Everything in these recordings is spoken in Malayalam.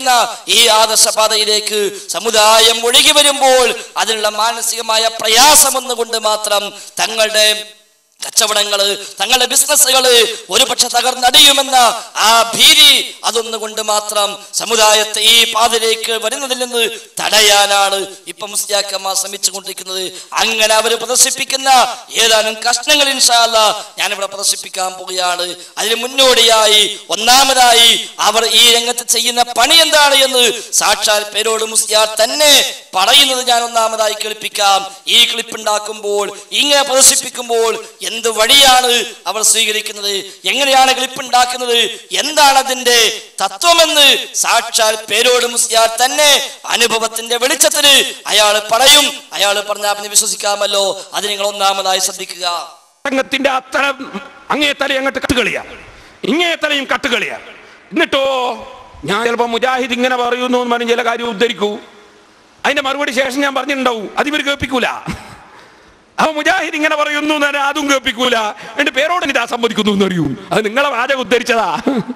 ഈ ആദർശപാതയിലേക്ക് സമുദായം ഒഴുകി വരുമ്പോൾ അതിനുള്ള മാനസികമായ പ്രയാസം ഒന്നുകൊണ്ട് മാത്രം തങ്ങളുടെ കച്ചവടങ്ങള്, തങ്ങളുടെ ബിസിനസ്സുകള് ഒരുപക്ഷെ തകർന്നടിയുമെന്ന ആ ഭീതി അതൊന്നുകൊണ്ട് മാത്രം സമുദായത്തെ ഈ പാതയിലേക്ക് വരുന്നതിൽ നിന്ന് തടയാനാണ് ഇപ്പൊ മുസ്ലിയാക്കന്മാർ ശ്രമിച്ചുകൊണ്ടിരിക്കുന്നത്. അങ്ങനെ അവർ പ്രദർശിപ്പിക്കുന്ന ഏതാനും കഷ്ണങ്ങൾ ഇൻഷാ അല്ലാഹ് ഞാനിവിടെ പ്രദർശിപ്പിക്കാൻ പോവുകയാണ്. അതിന് മുന്നോടിയായി ഒന്നാമതായി അവർ ഈ രംഗത്ത് ചെയ്യുന്ന പണി എന്താണ് എന്ന് സാക്ഷാൽ പേരോട് മുസ്ലിയാർ തന്നെ പറയുന്നത് ഞാൻ ഒന്നാമതായി കേൾപ്പിക്കാം. ഈ ക്ലിപ്പ് ഉണ്ടാക്കുമ്പോൾ, ഇങ്ങനെ പ്രദർശിപ്പിക്കുമ്പോൾ എന്ത് വഴിയാണ് അവർ സ്വീകരിക്കുന്നത്, എങ്ങനെയാണ് ക്ലിപ്പ് ഉണ്ടാക്കുന്നത്, എന്താണ് അതിന്റെ തത്വമെന്ന് സാക്ഷാൽ പേരോട് മുസ്ലിയാർ തന്നെ അനുഭവത്തിന്റെ വെളിച്ചത്തിന് അയാൾ പറയും. അയാൾ പറഞ്ഞാൽ പിന്നെ വിശ്വസിക്കാമല്ലോ. അത് നിങ്ങൾ ഒന്നാമതായി ശ്രദ്ധിക്കുക. സംഘത്തിന്റെ അത്ര അങ്ങേത്തലയും അങ്ങോട്ട് കട്ടുകളിയാ, ഇങ്ങേത്തലയും കട്ടുകളിയാ. എന്നിട്ടോ ഞാൻ ചിലപ്പോ മുജാഹിദ് ഇങ്ങനെ പറയുന്നു എന്ന് പറഞ്ഞ് ചില കാര്യം ഉദ്ധരിക്കൂ, അതിന്റെ മറുപടി ശേഷം ഞാൻ പറഞ്ഞിട്ടുണ്ടാവും, അതിവർ കേൾപ്പിക്കൂല. അപ്പൊ മുജാഹിദ് ഇങ്ങനെ പറയുന്നു എന്ന് പറഞ്ഞാൽ അതും കേൾപ്പിക്കൂല. എന്റെ പേരോട് ഇതാ സമ്മതിക്കുന്നു എന്ന് അറിയൂ, അത് നിങ്ങളെ വാചകം ഉദ്ധരിച്ചതാ.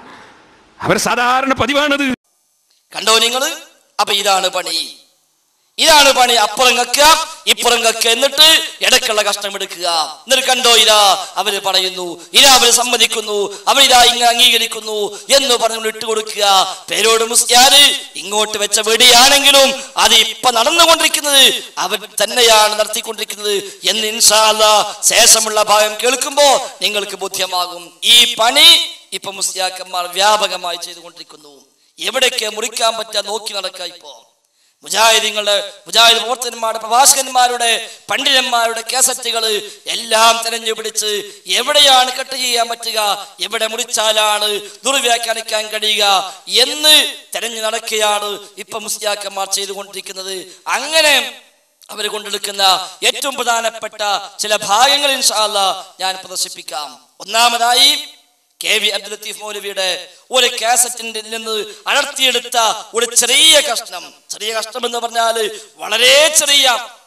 അവർ സാധാരണ പതിവാണത്. കണ്ടോ നിങ്ങള്? അപ്പൊ ഇതാണ് പണി, ഇതാണ് പണി. അപ്പുറം കക്കുക, ഇപ്പുറം കക്കുക, എന്നിട്ട് ഇടയ്ക്കുള്ള കഷ്ണം എടുക്കുക. എന്നിട്ട് കണ്ടോ ഇതാ അവര് പറയുന്നു, ഇതാ അവര് സമ്മതിക്കുന്നു, അവരിതാ ഇങ്ങനെ അംഗീകരിക്കുന്നു എന്ന് പറഞ്ഞു ഇട്ട് കൊടുക്കുക. പേരോട് മുസ്ലിയാര് ഇങ്ങോട്ട് വെച്ച വെടിയാണെങ്കിലും അത് ഇപ്പൊ നടന്നുകൊണ്ടിരിക്കുന്നത് അവർ തന്നെയാണ് നടത്തിക്കൊണ്ടിരിക്കുന്നത് എന്ന് ഇൻഷാ അല്ലാഹ് ശേഷമുള്ള ഭാഗം കേൾക്കുമ്പോ നിങ്ങൾക്ക് ബോധ്യമാകും. ഈ പണി ഇപ്പൊ മുസ്ലിയാക്കന്മാർ വ്യാപകമായി ചെയ്തുകൊണ്ടിരിക്കുന്നു. എവിടേക്ക് മുറിക്കാൻ പറ്റാ നോക്കി നടക്കുക. ഇപ്പോ മുജാഹിദ് പ്രവർത്തകന്മാരുടെ, പ്രഭാഷകന്മാരുടെ, പണ്ഡിതന്മാരുടെ കേസറ്റുകൾ എല്ലാം തെരഞ്ഞു പിടിച്ച് എവിടെയാണ് കട്ട് ചെയ്യാൻ പറ്റുക, എവിടെ മുറിച്ചാലാണ് ദുർവ്യാഖ്യാനിക്കാൻ കഴിയുക എന്ന് തെരഞ്ഞു നടക്കുകയാണ് ഇപ്പൊ മുസ്ലിയാക്കന്മാർ ചെയ്തുകൊണ്ടിരിക്കുന്നത്. അങ്ങനെ അവർ കൊണ്ടെടുക്കുന്ന ഏറ്റവും പ്രധാനപ്പെട്ട ചില ഭാഗങ്ങൾ ഇൻഷാ അല്ലാഹ് ഞാൻ പ്രദർശിപ്പിക്കാം. ഒന്നാമതായി KV അബ്ദുൽ ലത്തീഫ് മൗലവിയുടെ ഒരു കാസറ്റിൽ നിന്ന് അടർത്തിയെടുത്ത ഒരു ചെറിയ കഷ്ണം എന്ന് പറഞ്ഞാൽ വളരെ ചെറിയ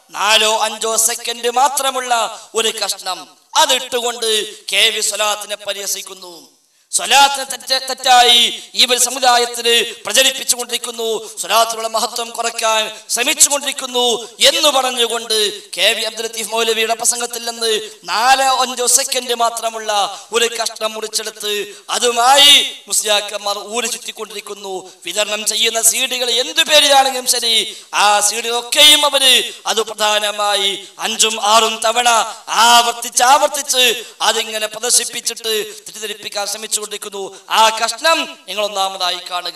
4-5 സെക്കൻഡ് മാത്രമുള്ള ഒരു കഷ്ണം. അതിട്ടുകൊണ്ട് KV സ്വലാത്തിനെ പരിഹസിക്കുന്നു. സ്വലാത്തിനെ തെറ്റായി ഇവർ സമുദായത്തിന് പ്രചരിപ്പിച്ചുകൊണ്ടിരിക്കുന്നു, സ്വലാത്തിനുള്ള മഹത്വം കുറയ്ക്കാൻ ശ്രമിച്ചുകൊണ്ടിരിക്കുന്നു എന്ന് പറഞ്ഞുകൊണ്ട് KV അബ്ദുൽ ലത്തീഫ് മൗലവിയുടെ പ്രസംഗത്തിൽ നിന്ന് 4-5 സെക്കൻഡ് മാത്രമുള്ള ഒരു കഷ്ണം മുറിച്ചെടുത്ത് അതുമായി മുസ്ലിയാക്കന്മാർ ഊരി ചുറ്റിക്കൊണ്ടിരിക്കുന്നു. വിതരണം ചെയ്യുന്ന സീഡികൾ എന്തു പേരിലാണെങ്കിലും ശരി, ആ സീഡികളൊക്കെയും അവര് അത് പ്രധാനമായി 5-6 തവണ ആവർത്തിച്ച് അതിങ്ങനെ പ്രദർശിപ്പിച്ചിട്ട് തെറ്റിദ്ധരിപ്പിക്കാൻ ശ്രമിച്ചു. ആ കഷ്ണം നിങ്ങൾ ഒന്നാമതായി കാണുക.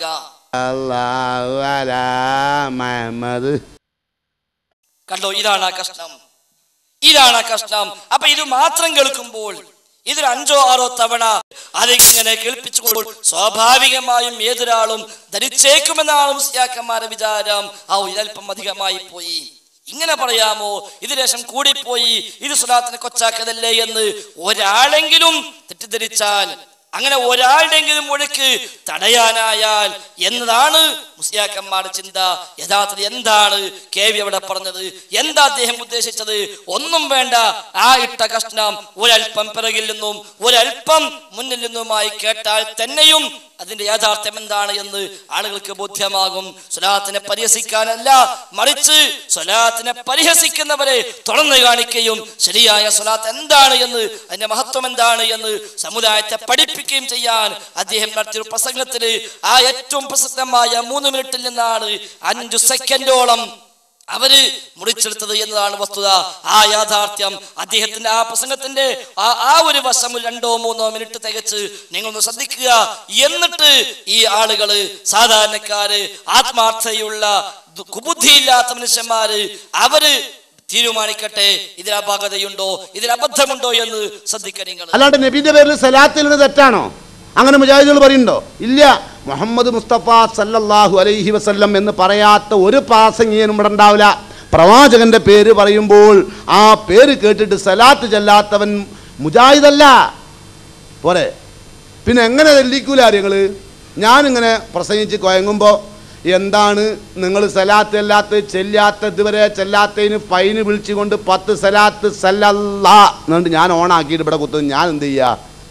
കണ്ടോ, ഇതാണ് ആ കഷ്ണം, ഇതാണ് ആ കഷ്ണം. അപ്പൊ ഇത് മാത്രം കേൾക്കുമ്പോൾ ഇതൊരു 5-6 തവണ അതിങ്ങനെ കേൾപ്പിച്ചുകൊണ്ട് സ്വാഭാവികമായും ഏതൊരാളും ധരിച്ചേക്കുമെന്നാണ് മുസ്ലിയാക്കന്മാരുടെ വിചാരം. ഇതൽപ്പം അധികമായി പോയി, ഇങ്ങനെ പറയാമോ, ഇത് ലേശം കൂടിപ്പോയി, ഇത് സ്വലാത്തിനെ കൊച്ചാക്കതല്ലേ എന്ന് ഒരാളെങ്കിലും തെറ്റിദ്ധരിച്ചാൽ, അങ്ങനെ ഒരാളുടെയെങ്കിലും ഒഴുക്ക് തടയാനായാൽ എന്നതാണ് മുസ്ലിയാക്കന്മാരുടെ ചിന്ത. യഥാർത്ഥത്തിൽ എന്താണ് KV അവിടെ പറഞ്ഞത്, എന്താ അദ്ദേഹം ഉദ്ദേശിച്ചത്? ഒന്നും വേണ്ട, ആ ഇട്ട കഷ്ണം ഒരൽപ്പം പിറകിൽ നിന്നും ഒരൽപ്പം മുന്നിൽ നിന്നുമായി കേട്ടാൽ തന്നെയും അതിന്റെ യാഥാർത്ഥ്യം എന്താണ് എന്ന് ആളുകൾക്ക് ബോധ്യമാകും. സ്വലാത്തിനെ പരിഹസിക്കാനല്ല, മറിച്ച് സ്വലാത്തിനെ പരിഹസിക്കുന്നവരെ തുറന്നു കാണിക്കുകയും ശരിയായ സ്വലാത്ത് എന്താണ് എന്ന്, അതിന്റെ മഹത്വം എന്താണ് എന്ന് സമുദായത്തെ പഠിപ്പിക്കുകയും ചെയ്യാൻ അദ്ദേഹം നടത്തിയ പ്രസംഗത്തിന് ആ ഏറ്റവും പ്രസക്തമായ 3 മിനിറ്റിൽ നിന്നാണ് 5 സെക്കൻഡോളം അവര് മുറിച്ചെടുത്തത് എന്നതാണ് വസ്തുത. ആ യാഥാർത്ഥ്യം അദ്ദേഹത്തിന്റെ ആ പ്രസംഗത്തിന്റെ ആ ഒരു വശം 2-3 മിനിറ്റ് തികച്ച് നിങ്ങളൊന്ന് ശ്രദ്ധിക്കുക. എന്നിട്ട് ഈ ആളുകള്, സാധാരണക്കാര്, ആത്മാർത്ഥതയുള്ള കുബുദ്ധിയില്ലാത്ത മനുഷ്യന്മാര്, അവര് തീരുമാനിക്കട്ടെ ഇതിൽ അപാകതയുണ്ടോ, ഇതിൽ അബദ്ധമുണ്ടോ എന്ന് ശ്രദ്ധിക്കുക നിങ്ങൾ. അല്ലാണ്ട് നബിയുടെ പേരിൽ സലാത്തിൽ തെറ്റാണോ? അങ്ങനെ മുജാഹിദുകൾ പറയുന്നുണ്ടോ? ഇല്ല. മുഹമ്മദ് മുസ്തഫ സല്ലല്ലാഹു അലൈഹി വസല്ലം എന്ന് പറയാത്ത ഒരു പ്രാസംഗികനും ഇവിടെ ഉണ്ടാവില്ല. പ്രവാചകന്റെ പേര് പറയുമ്പോൾ ആ പേര് കേട്ടിട്ട് സലാത്ത് ചെല്ലാത്തവൻ മുജാഹിദല്ല. പോരെ, പിന്നെ എങ്ങനെ തെല്ലിക്കൂല നിങ്ങൾ? ഞാനിങ്ങനെ പ്രസംഗിച്ച് കുഴങ്ങുമ്പോൾ എന്താണ് നിങ്ങൾ സലാത്ത് അല്ലാത്ത ചെല്ലാത്ത, ഇതുവരെ ചെല്ലാത്തതിന് ഫൈന് വിളിച്ചുകൊണ്ട് 10 സലാത്ത് സല്ലല്ലാ എന്നുകൊണ്ട് ഞാൻ ഓണാക്കിയിട്ട് ഇവിടെ കുത്തുന്നത്. ഞാൻ എന്ത് ചെയ്യുക?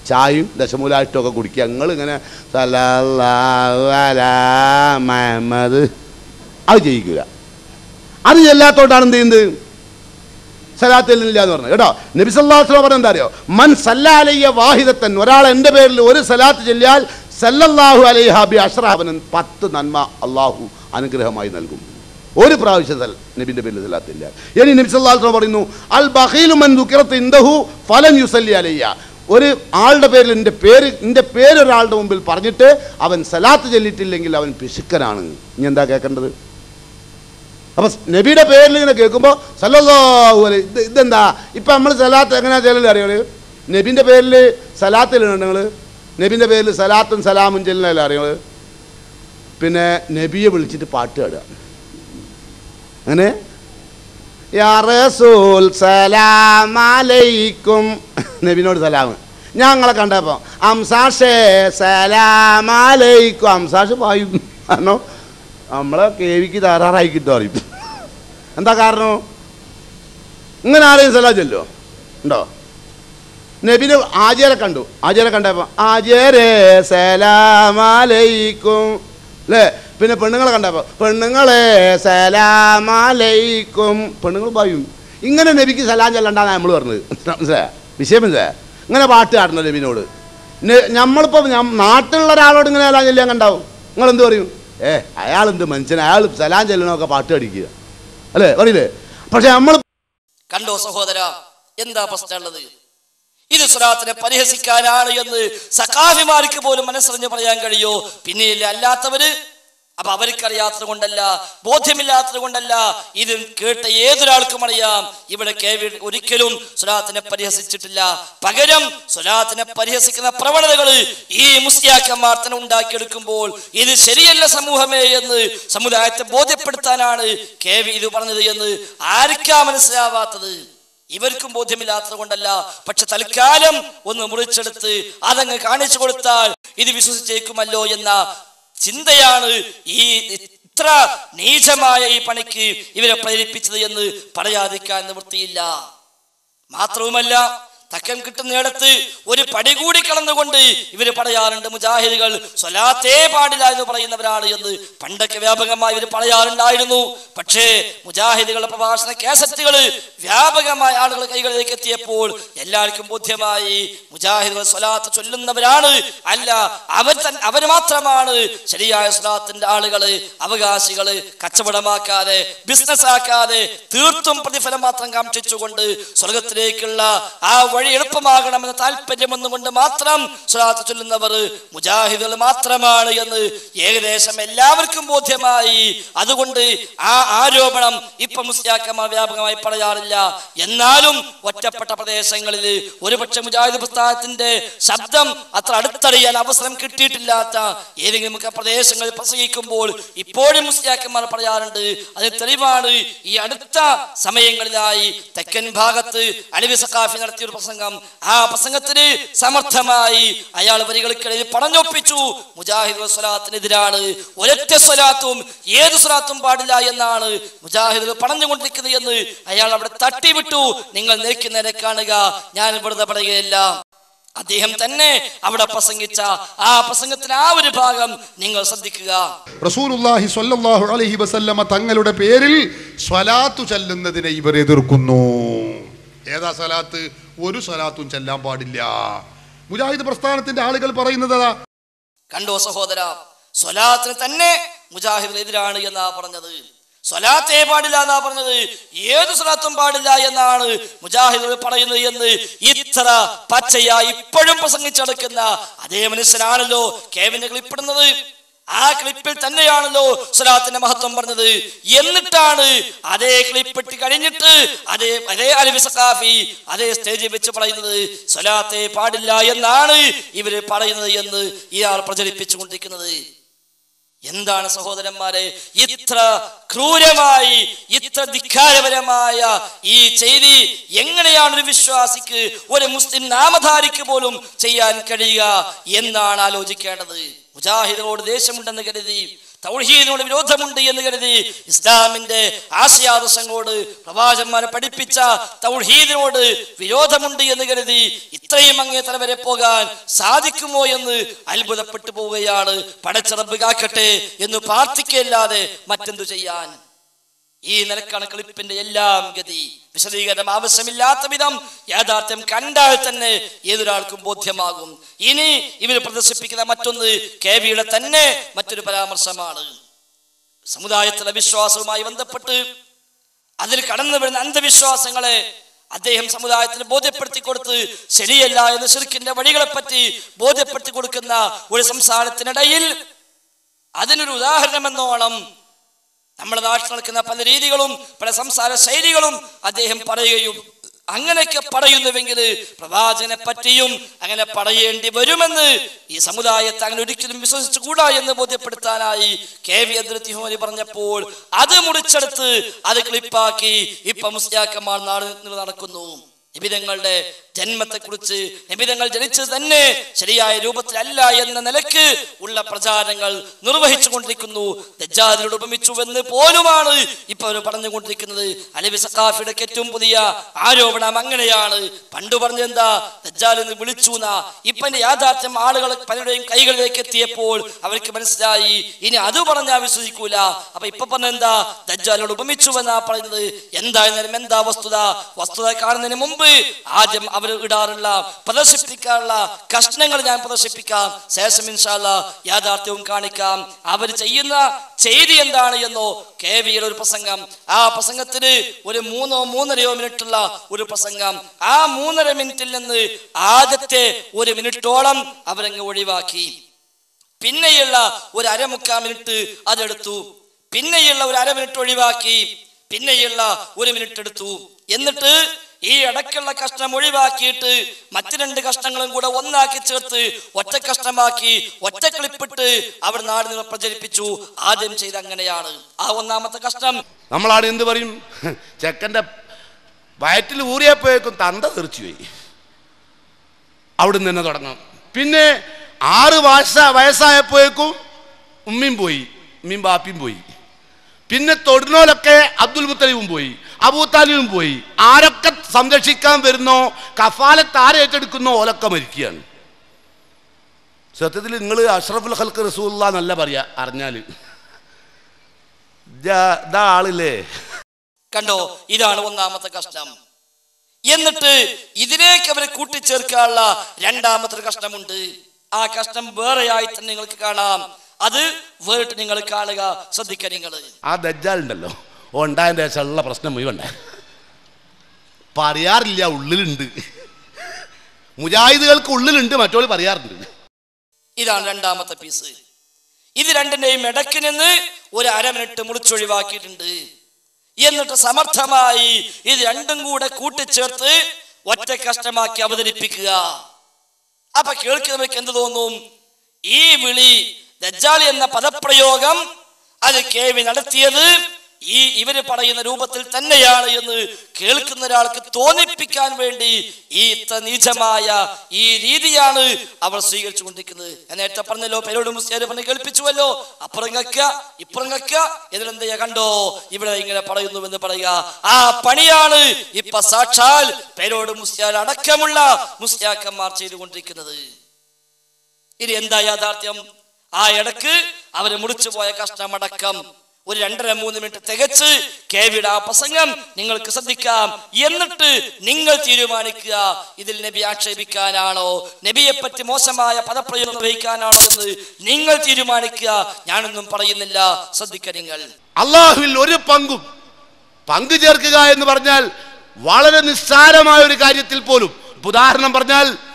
ചായയും ദശമൂലായിട്ടും ഒക്കെ കുടിക്കുക. നിങ്ങളിങ്ങനെ സല്ലല്ലാഹു അലാ മുഹമ്മദ് അത് ചെയ്യിക്കുക. അത് ചെല്ലാത്തോണ്ടാണ് എന്ത് ചെയ്യുന്നത്? സലാത്ത് ചെല്ലുന്നില്ല എന്ന് പറഞ്ഞു കേട്ടോ. നബി സല്ലല്ലാഹു അലൈഹി വസല്ലം പറഞ്ഞ എന്താ അറിയോ? മൻ സല്ല അലയ്യ വാഹിദത്തൻ, ഒരാൾ എൻ്റെ പേരിൽ ഒരു സലാത്ത് ചെല്ലിയാൽ സല്ലല്ലാഹു അലൈഹി ബി അശ്റഹബൻ 10 നന്മ അള്ളാഹു അനുഗ്രഹമായി നൽകും. ഒരു പ്രാവശ്യം നബിൻ്റെ പേരിൽ സലാത്തില്ല. ഇനി നബി സല്ലല്ലാഹു അലൈഹി വസല്ലം പറയുന്നു അൽ ബഖീലു മൻ ദുകിറത ഇൻദഹു ഫലൻ യുസല്ലി അലയ്യ, ഒരു ആളുടെ പേരിൽ എൻ്റെ പേര് ഒരാളുടെ മുമ്പിൽ പറഞ്ഞിട്ട് അവൻ സലാത്ത് ചൊല്ലിയിട്ടില്ലെങ്കിൽ അവൻ പിശുക്കനാണ്. ഇനി എന്താ കേൾക്കേണ്ടത്? അപ്പം നബിയുടെ പേരിൽ ഇങ്ങനെ കേൾക്കുമ്പോൾ സല്ലല്ലാഹു അലൈഹി, ഇതെന്താ ഇപ്പം നമ്മൾ സലാത്ത് എങ്ങനെയാ ചെല്ലല് അറിയാം? നബിൻ്റെ പേരിൽ സലാത്തിലുണ്ട് നിങ്ങൾ, നബിൻ്റെ പേരിൽ സലാത്തും സലാമും ചെല്ലുന്നതല്ല അറിയാം. പിന്നെ നബിയെ വിളിച്ചിട്ട് പാട്ട് പാടുക. അങ്ങനെ യാ റസൂൽ സലാം അലൈക്കും, നബിനോട് സലാം. ഞങ്ങളെ കണ്ടപ്പോൾ അംസാഷേ സലാം അലൈക്കും, അംസാഷ് പായും. കാരണം നമ്മളെ കേവിക്ക് താറാറായി കിട്ടും അറിയും. എന്താ കാരണം? ഇങ്ങനെ ആരെയും സലാം ചെല്ലോ ഉണ്ടോ? നബിന് ആചാരെ കണ്ടു, ആചാരെ കണ്ടപ്പോൾ ആചാരേ സലാം അലൈക്കും അല്ലേ? പിന്നെ പെണ്ണുങ്ങളെ കണ്ടപ്പോൾ പെണ്ണുങ്ങളെ സലാം അലൈക്കും, പെണ്ണുങ്ങൾ പായും. ഇങ്ങനെ നബിക്ക് സലാം ചെല്ലണ്ടാന്ന് നമ്മൾ പറഞ്ഞത്. മനസ്സിലായ വിഷയം? മനസ്സിലായ? ഇങ്ങനെ പാട്ട് പാടണം നബിനോട്. നമ്മളിപ്പോൾ നാട്ടിലുള്ള ഒരാളോട് ഇങ്ങനെ സലാം ചെല്ലാൻ കണ്ടാവും, നിങ്ങളെന്ത് പറയും? അയാളെന്ത് മനുഷ്യൻ, അയാൾ സലാം ചെല്ലണമൊക്കെ പാട്ട് അടിക്കുക അല്ലേ, പറയില്ലേ? പക്ഷെ നമ്മൾ കണ്ടോ സഹോദര, എന്താ പ്രശ്നമുള്ളത്? ഇത് സ്വലാത്തിനെ പരിഹസിക്കാനാണ് എന്ന് സഖാഫിമാർക്ക് പോലും മനസ്സറിഞ്ഞ് പറയാൻ കഴിയോ? പിന്നെയില്ല അല്ലാത്തവര്. അപ്പൊ അവർക്കറിയാത്തത് കൊണ്ടല്ല, ബോധ്യമില്ലാത്തത് കൊണ്ടല്ല, ഇത് കേട്ട ഏതൊരാൾക്കും അറിയാം ഇവിടെ ഒരിക്കലും സ്വലാത്തിനെ പരിഹസിച്ചിട്ടില്ല. പകരം സ്വലാത്തിനെ പരിഹസിക്കുന്ന പ്രവണതകൾ ഈ മുസ്ലിയാക്കന്മാർ തന്നെ ഉണ്ടാക്കിയെടുക്കുമ്പോൾ ഇത് ശരിയല്ല സമൂഹമേ എന്ന് സമുദായത്തെ ബോധ്യപ്പെടുത്താനാണ് ഇത് പറഞ്ഞത് എന്ന് ആർക്കാ മനസ്സിലാവാത്തത്? ഇവർക്കും ബോധ്യമില്ലാത്തത് കൊണ്ടല്ല. പക്ഷെ തൽക്കാലം ഒന്ന് മുറിച്ചെടുത്ത് അതങ്ങ് കാണിച്ചു കൊടുത്താൽ ഇത് വിശ്വസിച്ചേക്കുമല്ലോ എന്ന ചിന്തയാണ് ഈ ഇത്ര നീചമായ ഈ പണിക്ക് ഇവരെ പ്രേരിപ്പിച്ചത് എന്ന് പറയാതിരിക്കാൻ നിവൃത്തിയില്ല. മാത്രവുമല്ല, തക്കം കിട്ടുന്നിടത്ത് ഒരു പടി കൂടി കടന്നുകൊണ്ട് ഇവർ പറയാറുണ്ട് മുജാഹിദുകൾ സ്വലാത്തേ പാടില്ല എന്ന് പറയുന്നവരാണ് എന്ന് പണ്ടൊക്കെ വ്യാപകമായി ഇവർ പറയാറുണ്ടായിരുന്നു. പക്ഷേ മുജാഹിദുകളുടെ പ്രഭാഷണ കാസറ്റുകൾ വ്യാപകമായ ആളുകൾ കൈകളിലേക്ക് എത്തിയപ്പോൾ എല്ലാവർക്കും ബോധ്യമായി മുജാഹിദുകൾ സ്വലാത്ത് ചൊല്ലുന്നവരാണ്, അല്ല അവർ മാത്രമാണ് ശരിയായ സ്വലാത്തിന്റെ ആളുകള്, അവകാശികള്, കച്ചവടമാക്കാതെ ബിസിനസ് ആക്കാതെ തീർത്തും പ്രതിഫലം മാത്രം കാക്ഷിച്ചുകൊണ്ട് സ്വർഗത്തിലേക്കുള്ള ആ വഴി എളുപ്പമാകണമെന്ന താല്പര്യമൊന്നുകൊണ്ട് മാത്രം സ്വലാത്ത് ചൊല്ലുന്നവർ മുജാഹിദുകൾ മാത്രമാണ് എന്ന് ഏകദേശം എല്ലാവർക്കും ബോധ്യമായി. അതുകൊണ്ട് ആ ആരോപണം ഇപ്പൊ മുസ്ലിയാക്കന്മാർ വ്യാപകമായി പറയാറില്ല. എന്നാലും ഒറ്റപ്പെട്ട പ്രദേശങ്ങളിൽ ഒരുപക്ഷെ മുജാഹിദ് പ്രസ്ഥാനത്തിന്റെ ശബ്ദം അത്ര അടുത്തറിയാൻ അവസരം കിട്ടിയിട്ടില്ലാത്ത ഏതെങ്കിലും പ്രദേശങ്ങളിൽ പ്രസംഗിക്കുമ്പോൾ ഇപ്പോഴും മുസ്ലിയാക്കന്മാർ പറയാറുണ്ട്. അതിന് തെളിവാണ് ഈ അടുത്ത സമയങ്ങളിലായി തെക്കൻ ഭാഗത്ത് അലവി സഖാഫി നടത്തിയ ഒരു പ്രസംഗം. ആ പ്രസംഗത്തിന് സമർത്ഥമായി അയാൾ വരികൾക്കിടയിൽ പറഞ്ഞൊപ്പിച്ചു മുജാഹിദ് സ്വലാത്തിനെതിരാണ്, ഒരൊറ്റ സ്വലാത്തും ഏത് സ്വലാത്തും പാടില്ല എന്നാണ് മുജാഹിദ് പറഞ്ഞുകൊണ്ടിരിക്കുന്നത് എന്ന് അയാൾ അവിടെ തട്ടിവിട്ടു. നിങ്ങൾ നേരെ കാണുക, ഞാൻ വെറുതെ പറയുകയല്ല. അദ്ദേഹം തന്നെ അവിടെ പ്രസംഗിച്ച ആ പ്രസംഗത്തിന് ആ ഒരു ഭാഗം നിങ്ങൾ ശ്രദ്ധിക്കുക. റസൂലുള്ളാഹി സ്വല്ലല്ലാഹു അലൈഹി വസല്ലമ തങ്ങളുടെ പേരിൽ സ്വലാത്തു ചൊല്ലുന്നതിനെ ഇവർ എതിർക്കുന്നു. ഏതാ സ്വലാത്ത്? ഒരു സ്വലാത്തും ചെല്ലാൻ പാടില്ല. മുജാഹിദ് പ്രസ്ഥാനത്തിന്റെ ആളുകൾ പറയുന്നത് കണ്ടോ സഹോദര, സ്വലാത്തിന് തന്നെ മുജാഹിദിനെതിരാണ് എന്നാ പറഞ്ഞത്. സ്വലാത്തേ പാടില്ല എന്നാ പറഞ്ഞത്, ഏത് സ്വലാത്തും പാടില്ല എന്നാണ് മുജാഹിദുകൾ പറയുന്നത് എന്ന് ഇത്ര പച്ചയായി ഇപ്പോഴും പ്രസംഗിച്ചെടുക്കുന്ന അതേ മനുഷ്യനാണല്ലോ കേവിന്റെ ക്ലിപ്പിടുന്നത്. ആ ക്ലിപ്പിൽ തന്നെയാണല്ലോ സ്വലാത്തിന്റെ മഹത്വം പറഞ്ഞത്. എന്നിട്ടാണ് അതേ ക്ലിപ്പിട്ട് കഴിഞ്ഞിട്ട് അതേ അലവി സഖാഫി അതേ സ്റ്റേജിൽ വെച്ച് പറയുന്നത് സ്വലാത്തെ പാടില്ല എന്നാണ് ഇവര് പറയുന്നത് എന്ന് ഇയാൾ പ്രചരിപ്പിച്ചുകൊണ്ടിരിക്കുന്നത്. എന്താണ് സഹോദരന്മാരെ ഇത്ര ക്രൂരമായി, ഇത്ര ധിക്കാരപരമായ ഈ ചെയ്തി എങ്ങനെയാണ് ഒരു വിശ്വാസിക്ക്, ഒരു മുസ്ലിം നാമധാരിക്ക് പോലും ചെയ്യാൻ കഴിയുക എന്നാണ് ആലോചിക്കേണ്ടത്. മുജാഹിദുകളോട് ദേഷ്യമുണ്ടെന്ന് കരുതി തൗഹീദിനോട് വിരോധമുണ്ട് എന്ന് കരുതി ഇസ്ലാമിന്റെ ആശയാദർശങ്ങളോട് പ്രവാചകന്മാരെ പഠിപ്പിച്ച തൗഹീദിനോട് വിരോധമുണ്ട് എന്ന് കരുതി ഇത്രയും അങ്ങേ തല വരെ പോകാൻ സാധിക്കുമോ എന്ന് അത്ഭുതപ്പെട്ടു പോവുകയാണ്. പടച്ച റബ്ബ് കാക്കട്ടെ എന്ന് പ്രാർത്ഥിക്കല്ലാതെ മറ്റെന്തു ചെയ്യാൻ? ഈ നിലക്കാണ് ക്ലിപ്പിന്റെ എല്ലാം ഗതി. വിശദീകരണം ആവശ്യമില്ലാത്ത വിധം യാഥാർത്ഥ്യം കണ്ടാൽ തന്നെ ഏതൊരാൾക്കും ബോധ്യമാകും. ഇനി ഇവർ പ്രദർശിപ്പിക്കുന്ന മറ്റൊന്ന് കെവിയുടെ തന്നെ മറ്റൊരു പരാമർശമാണ്. സമുദായത്തിലെ വിശ്വാസവുമായി ബന്ധപ്പെട്ട് അതിൽ കടന്നു വരുന്ന അന്ധവിശ്വാസങ്ങളെ അദ്ദേഹം സമുദായത്തിന് ബോധ്യപ്പെടുത്തി കൊടുത്ത് ശരിയല്ല എന്ന് ശിർക്കിന്റെ വഴികളെ പറ്റി ബോധ്യപ്പെടുത്തി കൊടുക്കുന്ന ഒരു സംസാരത്തിനിടയിൽ അതിനൊരു ഉദാഹരണം എന്നോണം നമ്മുടെ നാട്ടിൽ നടക്കുന്ന പല രീതികളും പല സംസാര ശൈലികളും അദ്ദേഹം പറയുകയും അങ്ങനെയൊക്കെ പറയുന്നുവെങ്കിൽ പ്രവാചകനെ പറ്റിയും അങ്ങനെ പറയേണ്ടി വരുമെന്ന് ഈ സമുദായത്തെ അങ്ങനെ ഒരിക്കലും വിശ്വസിച്ചുകൂടാ എന്ന് ബോധ്യപ്പെടുത്താനായി കെവി അബ്ദുൽ പറഞ്ഞപ്പോൾ അത് മുറിച്ചെടുത്ത് അത് ക്ലിപ്പാക്കി ഇപ്പൊ മുസ്ലിയാക്കന്മാർ നടക്കുന്നു. നിബിധങ്ങളുടെ ജന്മത്തെക്കുറിച്ച് നിബിധങ്ങൾ ജനിച്ചത് തന്നെ ശരിയായ രൂപത്തിലല്ല എന്ന നിലക്ക് ഉള്ള പ്രചാരങ്ങൾ നിർവഹിച്ചു കൊണ്ടിരിക്കുന്നു. ദജ്ജാലിനോട് ഉപമിച്ചുവെന്ന് പോലുമാണ് ഇപ്പൊ അവർ പറഞ്ഞുകൊണ്ടിരിക്കുന്നത്. അലവി സഖാഫിയുടെ ഏറ്റവും പുതിയ ആരോപണം അങ്ങനെയാണ്. പണ്ട് പറഞ്ഞെന്താ ദജ്ജാലിന് വിളിച്ചു എന്നാ. ഇപ്പൊ യാഥാർത്ഥ്യം ആളുകൾ പലരുടെയും കൈകളിലേക്ക് എത്തിയപ്പോൾ അവർക്ക് മനസ്സിലായി ഇനി അത് പറഞ്ഞാൽ വിശ്വസിക്കൂല. അപ്പൊ ഇപ്പൊ പറഞ്ഞെന്താ ദജ്ജാലിനോട് ഉപമിച്ചുവെന്നാ പറയുന്നത്. എന്തായാലും എന്താ വസ്തുത കാണുന്നതിന് മുമ്പ് ആദ്യം അവർ ഇടാറുള്ള പ്രദർശിപ്പിക്കാറുള്ള കഷ്ണങ്ങൾ ഞാൻ പ്രദർശിപ്പിക്കാം. ശേഷം ഇൻഷാ അല്ലാഹ് യാഥാർത്ഥ്യവും കാണിക്കാം. അവർ ചെയ്യുന്ന ചെയ്തി എന്താണ് എന്നോ. കെവിയുടെ ഒരു പ്രസംഗം, ആ പ്രസംഗത്തിന് ഒരു 3-3.5 മിനിറ്റുള്ള ഒരു പ്രസംഗം. ആ 3.5 മിനിറ്റിൽ നിന്ന് ആദ്യത്തെ 1 മിനിറ്റോളം അവരങ്ങ് ഒഴിവാക്കി. പിന്നെയുള്ള ഒരു 1/4 മിനിറ്റ് അതെടുത്തു. പിന്നെയുള്ള ഒരു 1/2 മിനിറ്റ് ഒഴിവാക്കി. പിന്നെയുള്ള 1 മിനിറ്റ് എടുത്തു. എന്നിട്ട് ഈ ഇടയ്ക്കുള്ള കഷ്ണം ഒഴിവാക്കിയിട്ട് മറ്റു 2 കഷ്ണങ്ങളും കൂടെ ഒന്നാക്കി ചേർത്ത് ഒറ്റ കഷ്ണമാക്കി ഒറ്റ ക്ലിപ്പിട്ട് അവർ നാടിനെ പ്രചരിപ്പിച്ചു. ആദ്യം ചെയ്ത് അങ്ങനെയാണ്. ആ 1ാമത്തെ കഷ്ണം നമ്മളാണ് എന്ത് പറയും, ചെക്കൻ്റെ വയറ്റിൽ ഊറിയപ്പോഴേക്കും തന്ത തെറിച്ചുപോയി. അവിടുന്ന് തന്നെ തുടങ്ങാം. പിന്നെ 6 വയസ്സായപ്പോഴേക്കും ഉമ്മയും പോയി, ഉമ്മയും ബാപ്പിയും പോയി. പിന്നെ തൊടുന്നോലൊക്കെ അബ്ദുൽ മുത്തലിബും പോയി, അബൂതാലിബും പോയി. ആരൊക്കെ സംരക്ഷിക്കാൻ വരുന്നോ, കഫാലത്ത് ആരേറ്റെടുക്കുന്നോ ഓലൊക്കെ മരിക്കുകയാണ്. സത്യത്തിൽ നിങ്ങൾ അഷ്റഫുൽ ഖൽഖ് റസൂലുള്ളാഹി എന്നല്ല പറയാ, അറിഞ്ഞാൽ ഇതാ ആളില്ലേ. കണ്ടോ, ഇതാണ് 1ാമത്തെ കഷ്ണം. എന്നിട്ട് ഇതിലേക്ക് അവരെ കൂട്ടിച്ചേർക്കാനുള്ള 2ാമത്തെ കഷ്ണമുണ്ട്. ആ കഷ്ണം വേറെയായി തന്നെ നിങ്ങൾക്ക് കാണാം. അത് വേറിട്ട് നിങ്ങൾ കാണുക, ശ്രദ്ധിക്കുക. നിങ്ങൾ ആ ദജ്ജാൽ ഉണ്ടല്ലോ, ഉണ്ടായതിൻ്റെ ശേഷമുള്ള പ്രശ്നം മുഴുവൻ പറയാറില്ല, ഉള്ളിലുണ്ട്. മുജാഹിദുകൾക്ക് ഉള്ളിലുണ്ട്, മറ്റോള് പറയാറുണ്ട്. ഇതാണ് 2ാമത്തെ പീസ്. ഇത് രണ്ടിന്റെയും ഇടയ്ക്ക് നിന്ന് ഒരു 1/2 മിനിറ്റ് മുറിച്ചൊഴിവാക്കിയിട്ടുണ്ട്. എന്നിട്ട് സമർത്ഥമായി ഇത് രണ്ടും കൂടെ കൂട്ടിച്ചേർത്ത് ഒറ്റ കഷ്ടമാക്കി അവതരിപ്പിക്കുക. അപ്പൊ കേൾക്കുന്നവർക്ക് എന്ത് തോന്നും? ഈ വിളി ദജ്ജാലി എന്ന പദപ്രയോഗം അത് കെവി നടത്തിയത് ഇവര് പറയുന്ന രൂപത്തിൽ തന്നെയാണ് എന്ന് കേൾക്കുന്ന ഒരാൾക്ക് തോന്നിപ്പിക്കാൻ വേണ്ടി ഈ ഇത്ര നീചമായ ഈ രീതിയാണ് അവർ സ്വീകരിച്ചു കൊണ്ടിരിക്കുന്നത്. ഞാൻ നേരത്തെ പറഞ്ഞല്ലോ, പേരോട് മുസ്ലിയാര് പറഞ്ഞ് കേൾപ്പിച്ചുവല്ലോ, ഇപ്പുറങ്ങക്ക ഇതിലെന്താ കണ്ടോ ഇവിടെ ഇങ്ങനെ പറയുന്നു എന്ന് പറയുക. ആ പണിയാണ് ഇപ്പൊ സാക്ഷാൽ പേരോട് മുസ്ലിയാർ അടക്കമുള്ള മുസ്ലിയാക്കന്മാർ ചെയ്തുകൊണ്ടിരിക്കുന്നത്. ഇനി എന്താ യാഥാർത്ഥ്യം? ആ ഇടക്ക് അവര് മുറിച്ചു പോയ കഷ്ണമടക്കം ഒരു 2-3 മിനിറ്റ് തികച്ച് കെവിയുടെ ആ പ്രസംഗം നിങ്ങൾക്ക് ശ്രദ്ധിക്കാം. എന്നിട്ട് നിങ്ങൾ തീരുമാനിക്കുക, ഇതിൽ നബി ആക്ഷേപിക്കാനാണോ, നബിയെ പറ്റി മോശമായ പദപ്രയോഗം നിർവഹിക്കാനാണോ എന്ന് നിങ്ങൾ തീരുമാനിക്കുക. ഞാനൊന്നും പറയുന്നില്ല, ശ്രദ്ധിക്കുക. നിങ്ങൾ അള്ളാഹുവിൽ ഒരു പങ്കു ചേർക്കുക എന്ന് പറഞ്ഞാൽ വളരെ നിസ്സാരമായ ഒരു കാര്യത്തിൽ പോലും, ഉദാഹരണം പറഞ്ഞാൽ